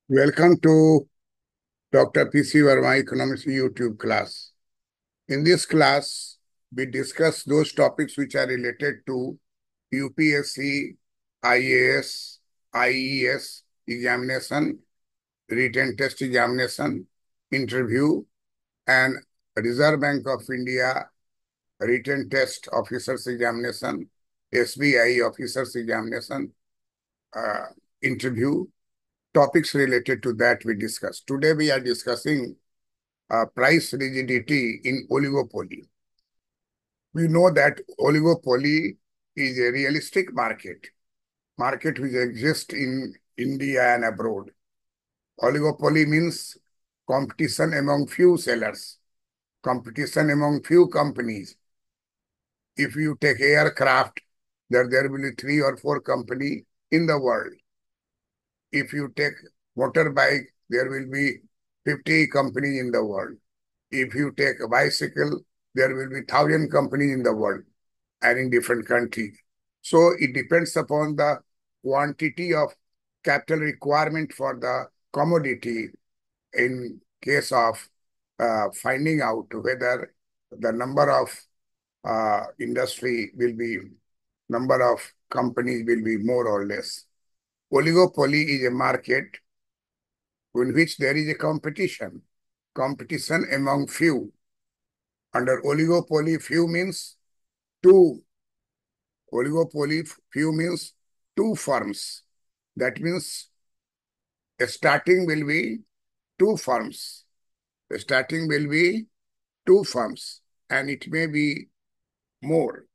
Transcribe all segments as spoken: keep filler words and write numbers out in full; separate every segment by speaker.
Speaker 1: Welcome to Doctor P C Verma Economics YouTube class. In this class, we discuss those topics which are related to U P S C, I A S, I E S examination, written test examination, interview, and Reserve Bank of India written test officers examination, S B I officers examination, uh, interview, topics related to that we discuss. Today we are discussing uh, price rigidity in oligopoly. We know that oligopoly is a realistic market, market which exists in India and abroad. Oligopoly means competition among few sellers, competition among few companies. If you take aircraft, there, there will be three or four companies in the world. If you take motorbike, there will be fifty companies in the world. If you take a bicycle, there will be one thousand companies in the world and in different countries. So it depends upon the quantity of capital requirement for the commodity in case of uh, finding out whether the number of uh, industry will be, number of companies will be more or less. Oligopoly is a market in which there is a competition, competition among few. Under oligopoly, few means two. Oligopoly, few means two firms. That means starting will be two firms. Starting will be two firms, and it may be more.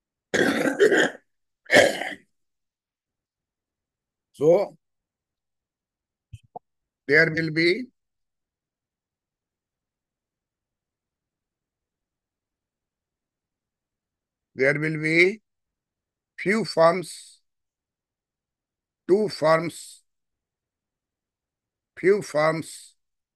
Speaker 1: So there will be there will be few firms, two firms, few firms,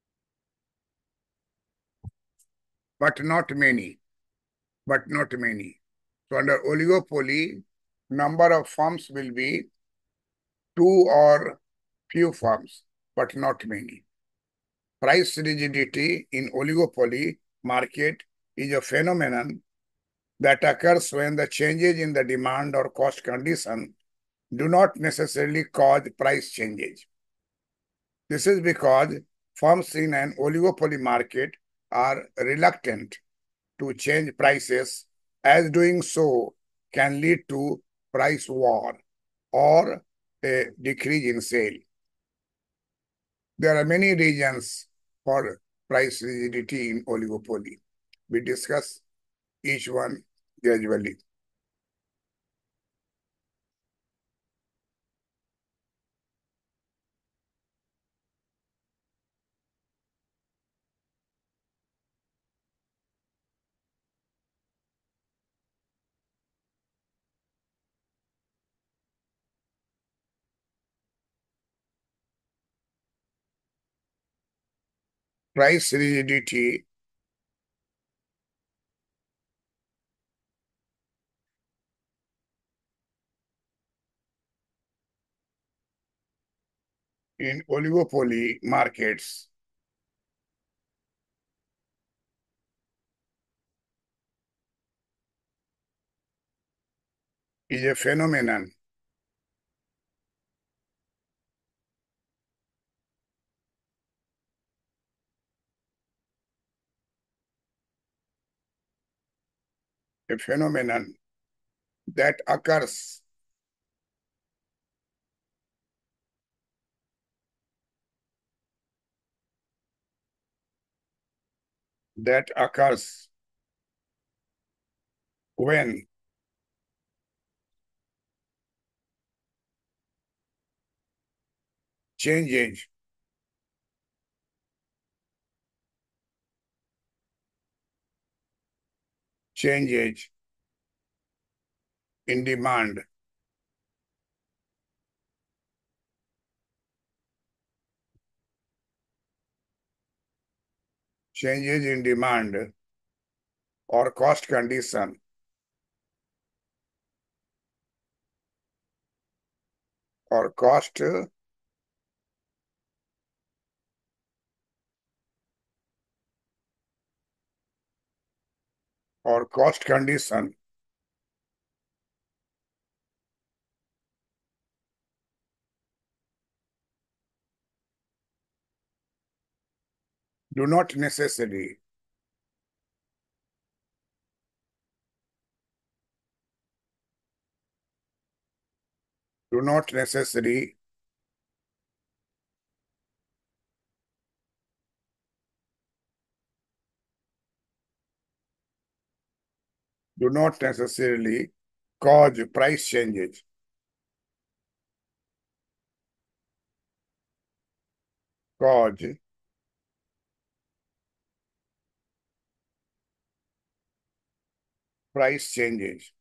Speaker 1: but not many, but not many. So under oligopoly, number of firms will be two or few firms, but not many. Price rigidity in oligopoly market is a phenomenon that occurs when the changes in the demand or cost condition do not necessarily cause price changes. This is because firms in an oligopoly market are reluctant to change prices, as doing so can lead to price war or a decrease in sale. There are many reasons for price rigidity in oligopoly. We discuss each one gradually. Price rigidity in oligopoly markets is a phenomenon a phenomenon that occurs that occurs when changes changes in demand changes in demand or cost condition or cost or cost condition do not necessarily do not necessarily do not necessarily cause price changes. Cause price changes.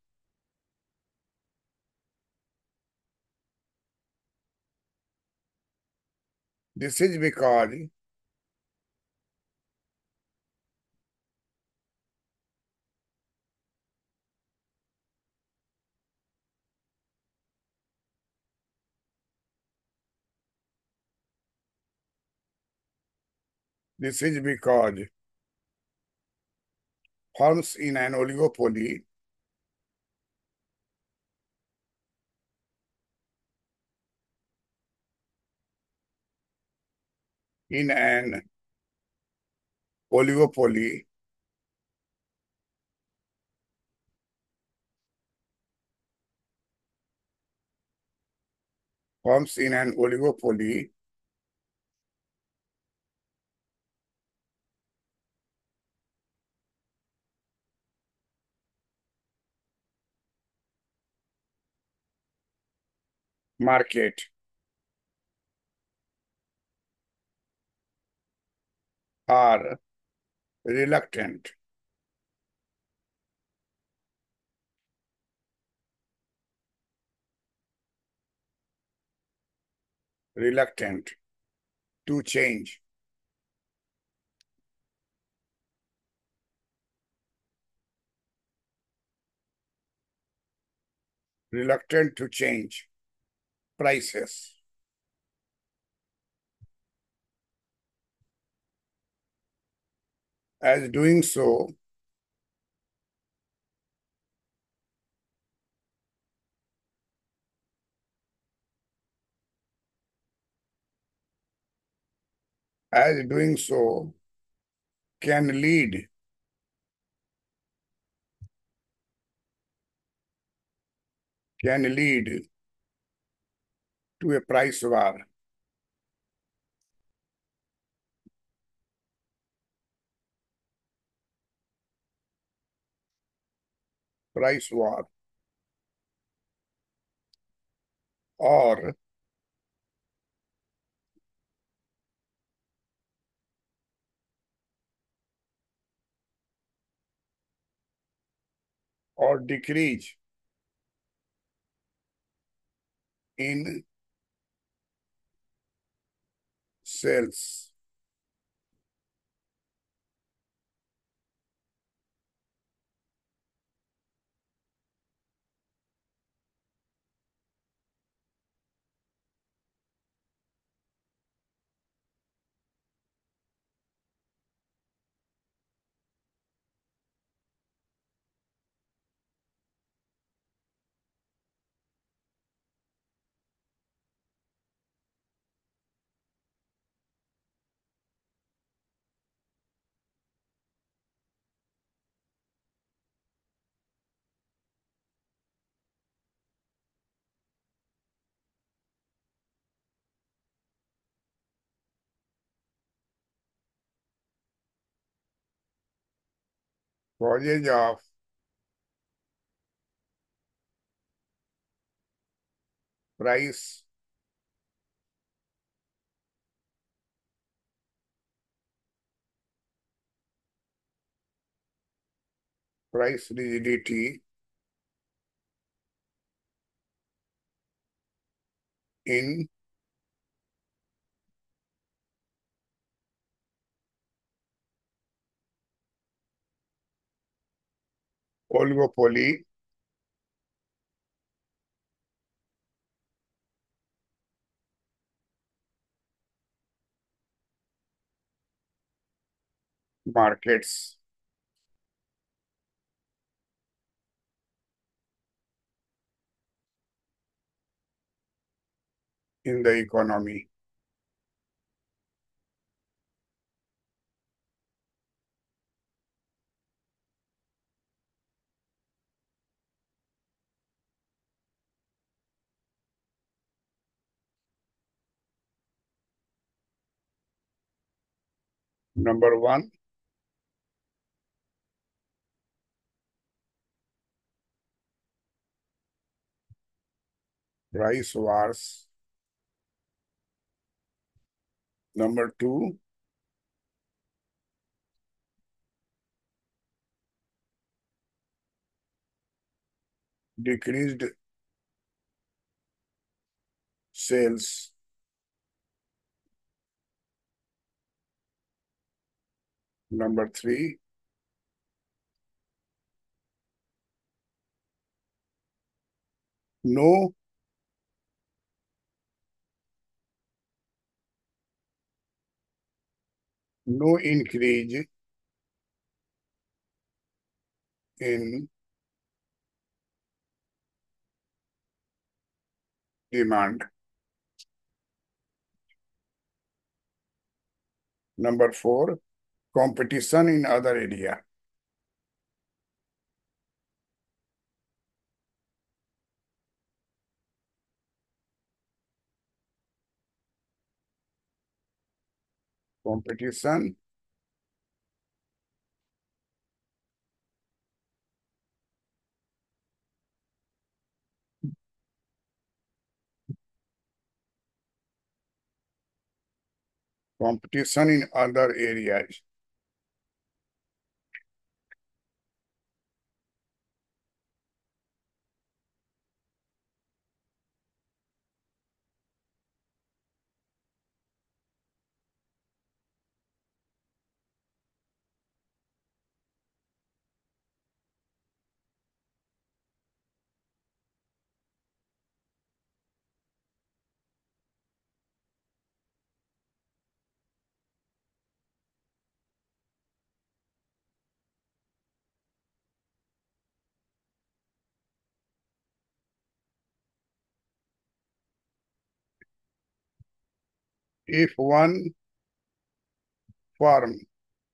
Speaker 1: This is because this is because firms in an oligopoly in an oligopoly firms in an oligopoly market are reluctant reluctant to change reluctant to change prices. As doing so as doing so can lead can lead to a price war. Price war or or decrease in sales. Causes of price price rigidity in oligopoly markets in the economy. Number one, price wars. Number two, decreased sales. Number three, no no increase in demand. Number four, competition in other area. Competition competition in other areas. If one firm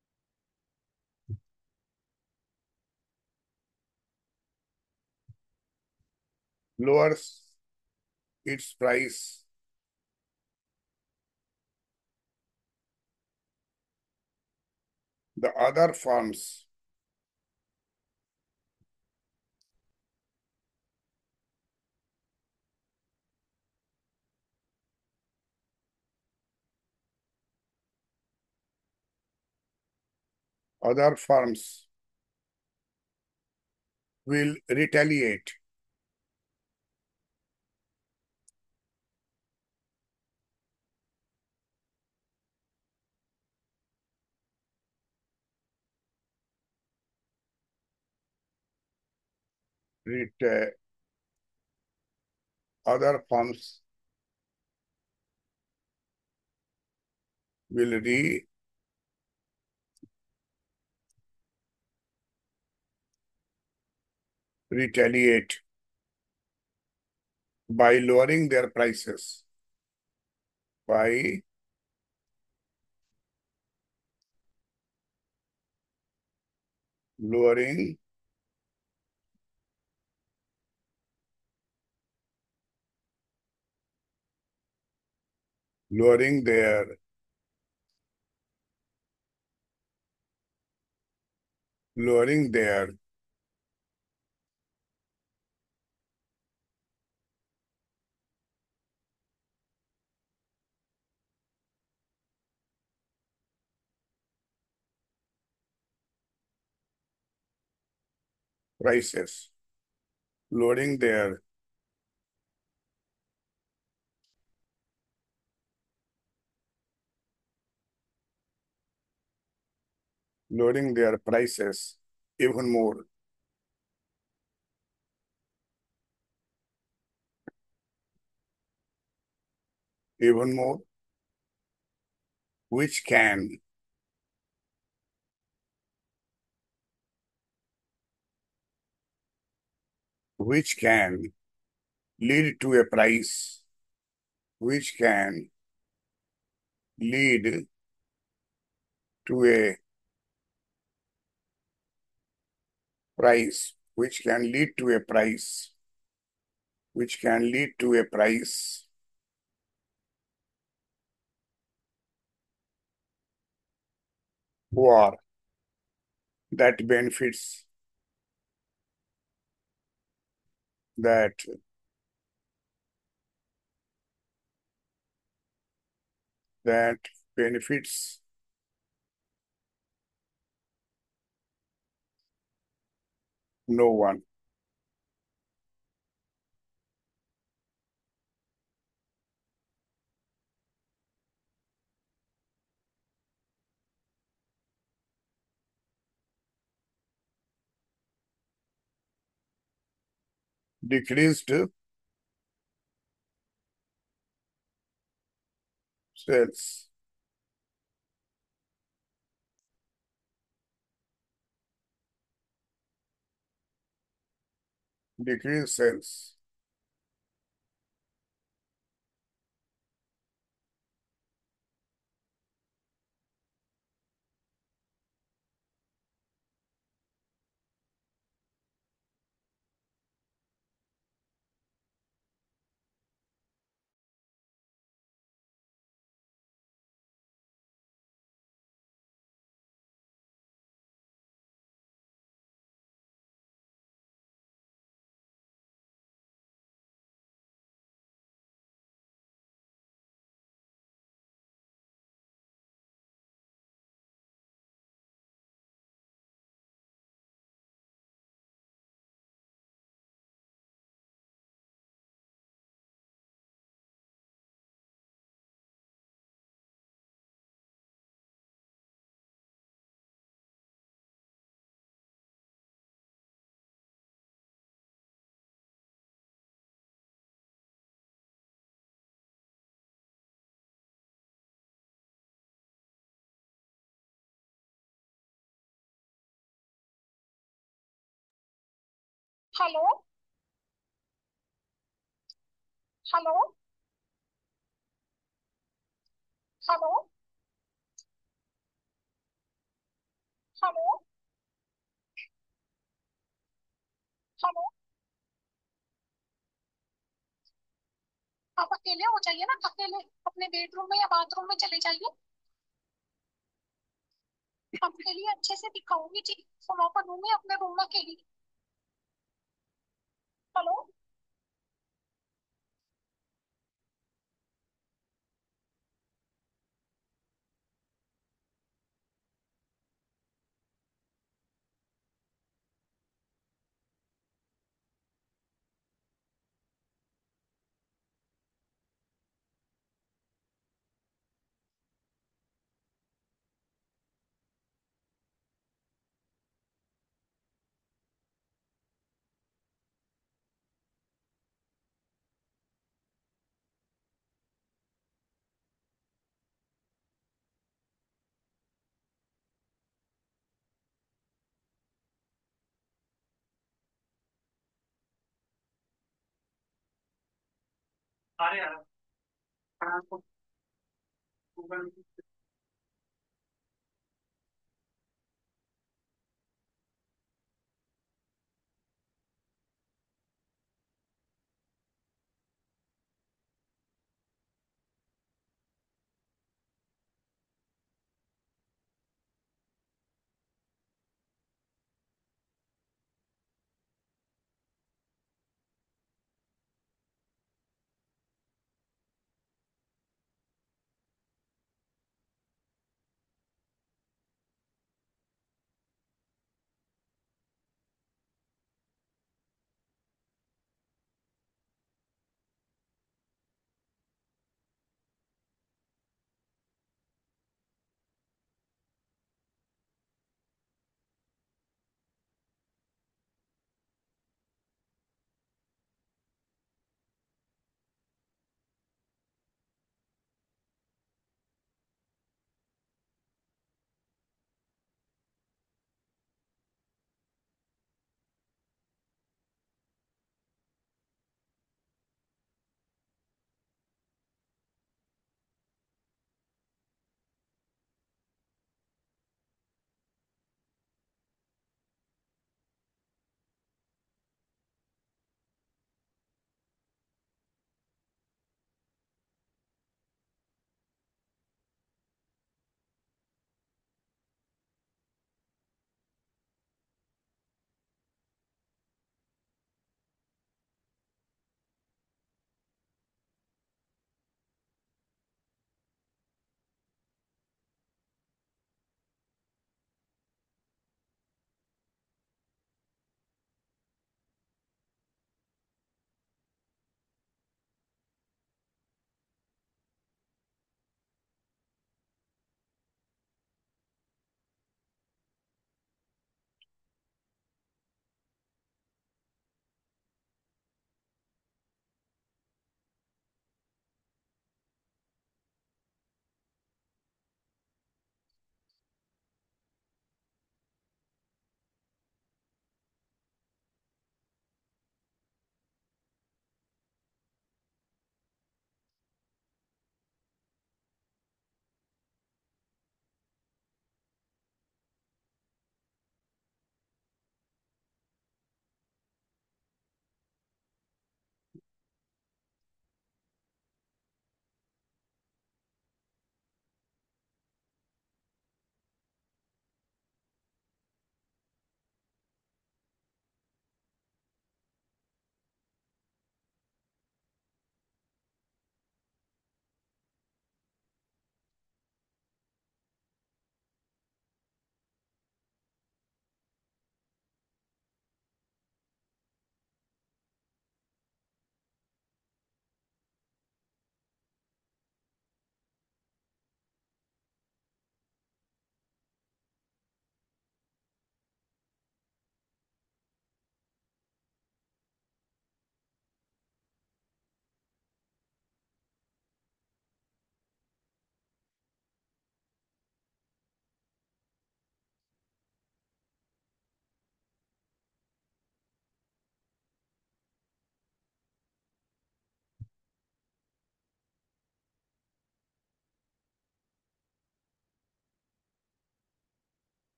Speaker 1: lowers its price, the other firms other firms will retaliate. Ret- other firms will re retaliate by lowering their prices, by lowering lowering their lowering their prices, lowering their lowering their prices even more, even more, which can which can lead to a price which can lead to a price, which can lead to a price, which can lead to a price war that benefits that that benefits no one. Decreased sales, decreased sales,
Speaker 2: hello. Hello. Hello. Hello. Hello. आप अकेले हो जाइए ना, अकेले अपने bedroom में या bathroom में चले जाइए। आपके लिए अच्छे से दिखाऊंगी जी। तो वहां पर रूम है, अपने रूम में अकेली। हेलो। अरे यार, आपको गूगल।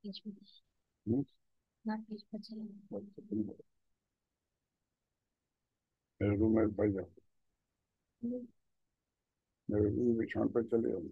Speaker 2: बीच में
Speaker 1: हम्म,
Speaker 2: ना बीच में चले।
Speaker 1: मेरे रूम में भाई जाओ, मेरे रूम बिछान पर चले जाओ।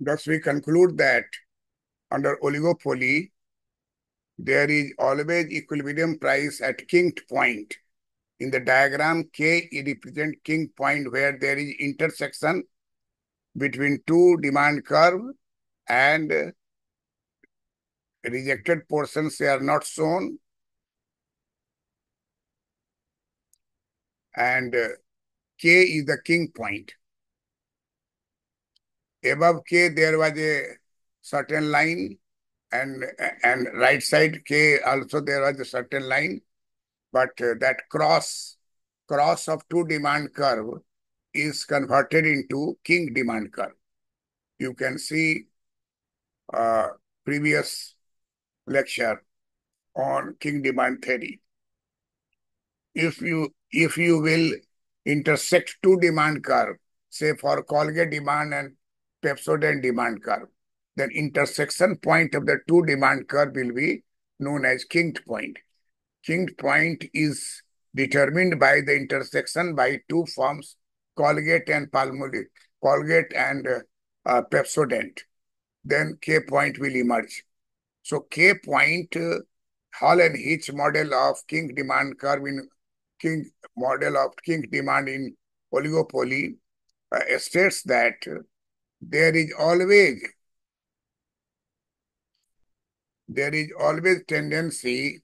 Speaker 1: Thus, we conclude that under oligopoly, there is always equilibrium price at kinked point. In the diagram, K represents kink point where there is intersection between two demand curve and rejected portions are not shown. And K is the kink point. Above K, there was a certain line, and and right side K also there was a certain line, but uh, that cross cross of two demand curve is converted into kink demand curve. You can see uh, previous lecture on kink demand theory. If you if you will intersect two demand curve, say for Colgate demand and Pepsodent demand curve, then intersection point of the two demand curve will be known as kinked point. Kinked point is determined by the intersection by two firms, Colgate and Palmolive, Colgate and uh, uh, Pepsodent. Then K point will emerge. So K point, uh, Hall and Hitch model of kink demand curve in kink model of kink demand in oligopoly uh, states that uh, there is always there is always tendency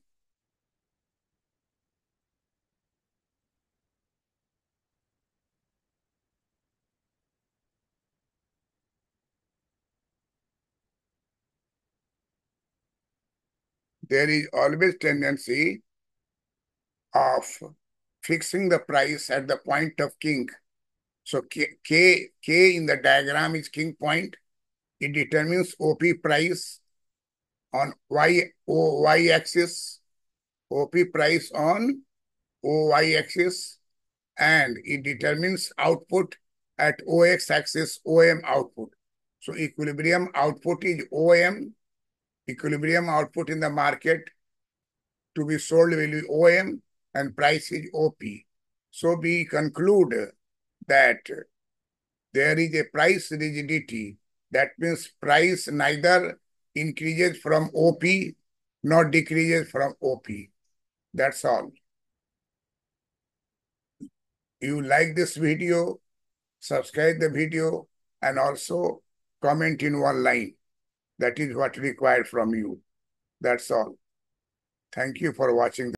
Speaker 1: there is always tendency of fixing the price at the point of kink. So K, K, K in the diagram is kink point. It determines O P price on Y, O, Y axis, O P price on O Y axis, and it determines output at O X axis, O M output. So equilibrium output is O M, equilibrium output in the market to be sold will be O M, and price is O P. So we conclude that there is a price rigidity. That means price neither increases from O P nor decreases from O P. That's all. You like this video, subscribe the video, and also comment in one line. That is what required from you. That's all. Thank you for watching.